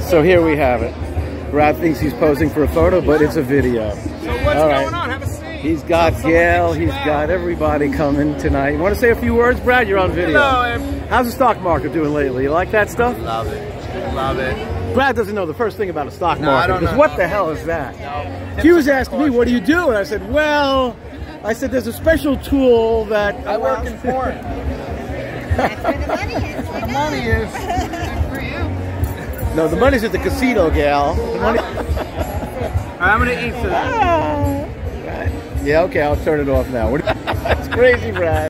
So here we have it. Brad thinks he's posing for a photo, but it's a video. So what's going on? Have a seat. He's got Gail, he's got everybody coming tonight. You want to say a few words, Brad? You're on video. Hello. How's the stock market doing lately? You like that stuff? Love it. Love it. Brad doesn't know the first thing about a stock market, because what the hell is that? No. He was asking me, what do you do? And I said, well, there's a special tool that... I work in porn. That's where the money is. The money is. For you. No, the money's at the casino, gal. The money... I'm going to eat for that. Yeah, okay, I'll turn it off now. That's crazy, Brad.